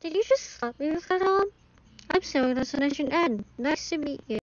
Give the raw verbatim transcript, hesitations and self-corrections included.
Did you just slap me with that arm? I'm so innocent as an end. Nice to meet you.